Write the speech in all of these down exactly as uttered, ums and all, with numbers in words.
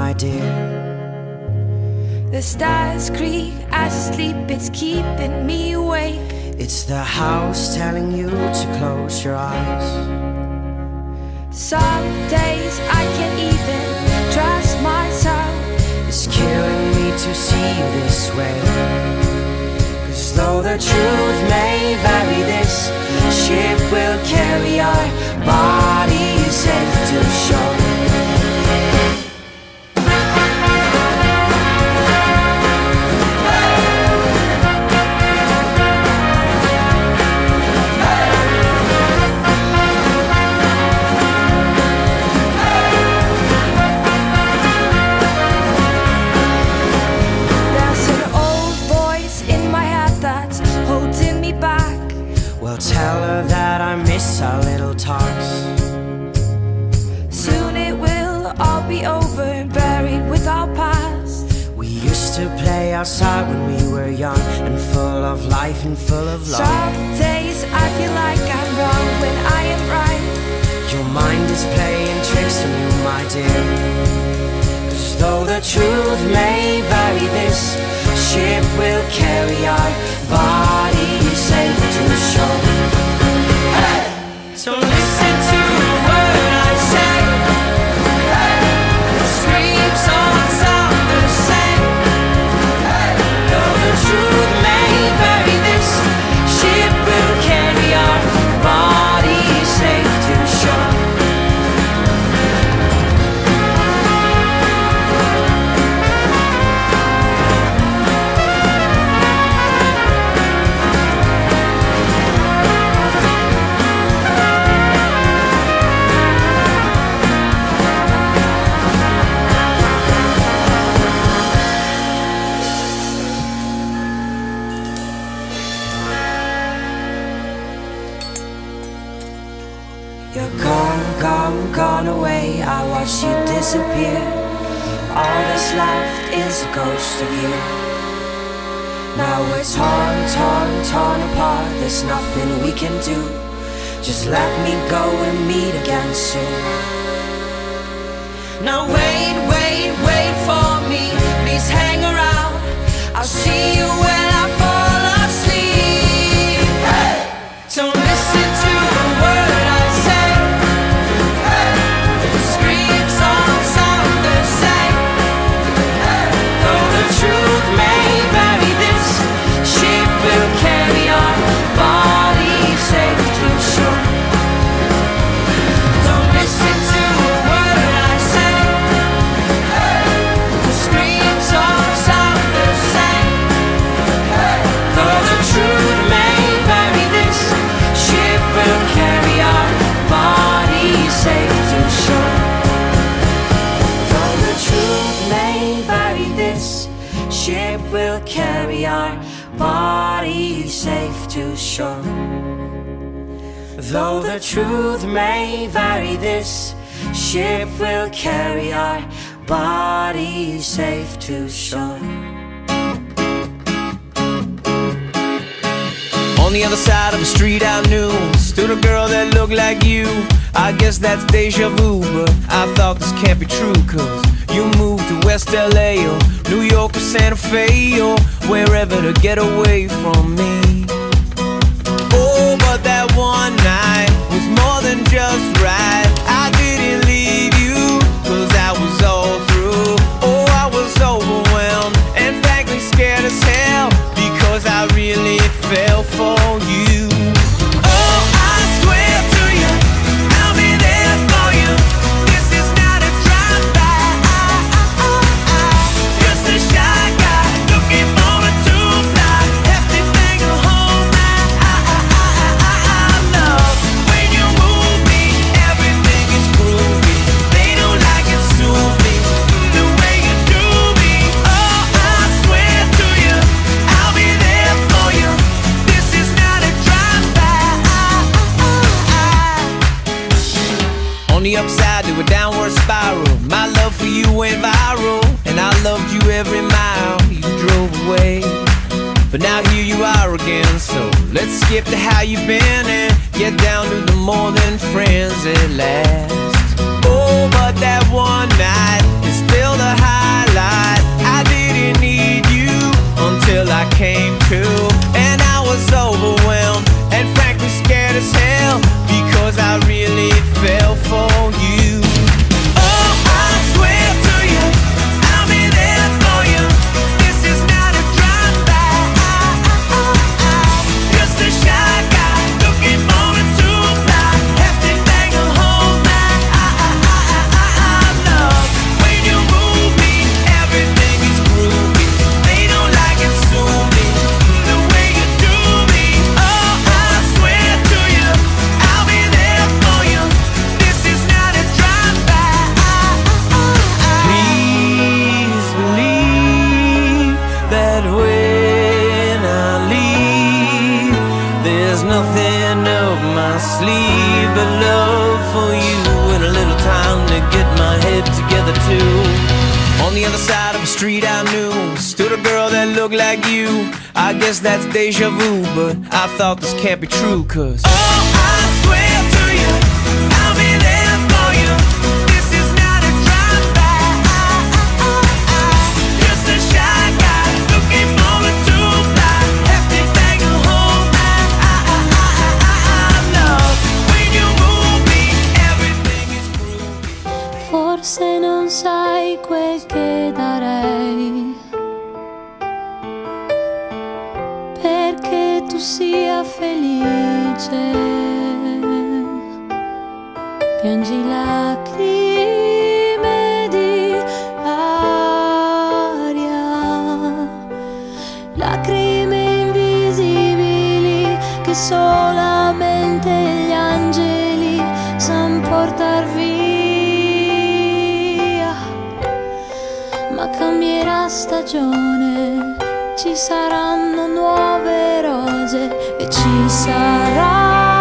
my dear. The stars creak as I sleep, it's keeping me awake. It's the house telling you to close your eyes. Some days I can't even trust myself. It's killing me to see you this way. 'Cause though the truth may vary, this ship will carry our bodies safe to shore. Tell her that I miss our little talks. Soon it will all be over, buried with our past. We used to play outside when we were young, and full of life and full of love. Some days I feel like I'm wrong when I am right. Your mind is playing tricks on you, my dear. 'Cause though the truth may vary, this ship will carry our bodies safe to shore. So listen to the word I say. The screams all sound the same. Though the truth may vary, this ship will carry our bodies safe to shore. You're gone, gone, gone away. I watched you disappear. All that's left is a ghost of you. Now we're torn, torn, torn apart. There's nothing we can do. Just let me go and meet again soon. Now wait, wait, wait for me. Please hang around. I'll see you when I fall asleep. Hey! So listen to the word I say. Truth may vary, this ship will carry our bodies safe to shore. Don't listen to a word I say. The screams all sound the same. Though the truth may vary, this ship will carry our bodies safe to shore. Though the truth may vary, this ship will carry our bodies safe to shore. Though the truth may vary, this ship will carry our bodies safe to shore. On the other side of the street I knew stood a girl that looked like you. I guess that's deja vu, but I thought this can't be true. 'Cause you moved to West L A or New York or Santa Fe or wherever to get away from me. Oh, but that one night was more than just right. I didn't leave you 'cause I was all through. Oh, I was overwhelmed and frankly scared as hell, because I really fell for you. Oh, I swear to you, I'll be there for you. This is not a drive-by. Just a shy guy looking for a two-fly, hefty thing to hold my love. When you move me, everything is groovy. They don't like it, sue me the way you do me. Oh, I swear to you, I'll be there for you. This is not a drive-by. On the upside to a downward spiral, my love for you went viral, and I loved you every mile you drove away. But now here you are again, so let's skip to how you've been and get down to the more than friends at last. Oh, but that one night is still still the highlight. I didn't need you until I came to, and I was overwhelmed and frankly scared as hell, because I really fell for you. Oh, I swear to you, I'll be there for you. This is not a drive-by, just a shy guy looking forward to fly. Hefty thing will hold my love. When you move me, everything is groovy. They don't like it, sue me the way you do me. Oh, I swear to you, I'll be there for you. This is not a drive-by. Please believe that when I leave, there's nothing up my sleeve but love for you, and a little time to get my head together too. On the other side of the street I knew stood a girl that looked like you. I guess that's deja vu, but I thought this can't be true, cause oh, I swear to you, I'll be there for you. This is not a drive-by, just a shy guy looking forward to fly. Hefty thing will hold my love. When you move me, everything is groovy. Forse non sai quel che darei perché tu sia felice. Piangi lacrime di aria, lacrime invisibili che solamente gli angeli san portar via. Ma cambierà stagione, ci saranno nuove rose e ci sarà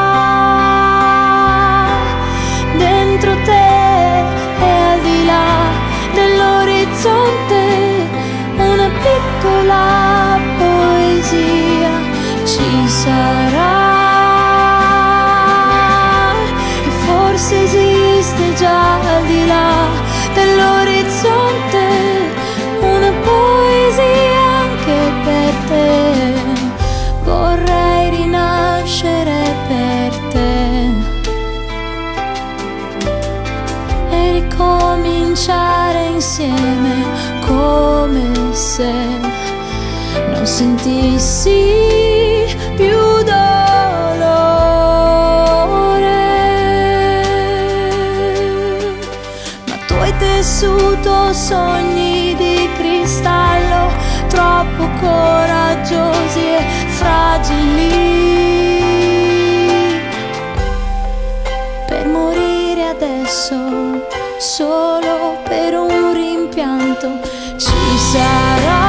dentro te e al di là dell'orizzonte una piccola poesia. Ci sarà, e forse esiste già al di là dell'orizzonte una poesia anche per te. Vorrei rinascere per te e ricominciare insieme come se non sentissi più dolore. Ma tu hai tessuto sogni di cristallo, troppo coraggiosi e fragili per morire adesso solo per un rimpianto. Ci sarà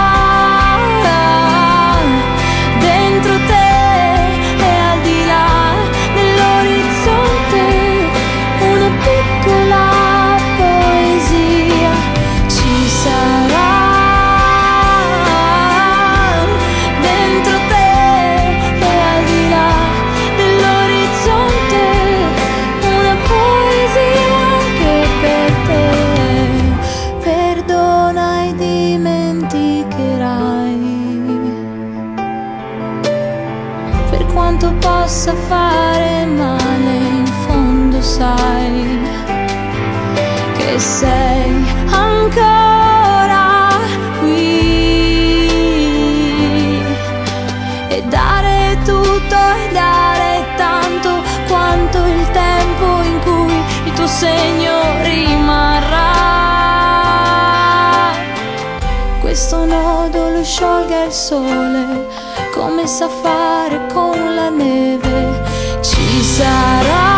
dentro te e al di là dell'orizzonte una piccola poesia. Ci sarà dentro te e al di là dell'orizzonte una poesia anche per te. Perdona e dimenticherai, per quanto possa fare male, in fondo sai che sei ancora qui, e dare tutto e dare tanto quanto il tempo in cui il tuo segno rimarrà. Questo nodo lo sciolga il sole come sa fare con la neve. Ci sarà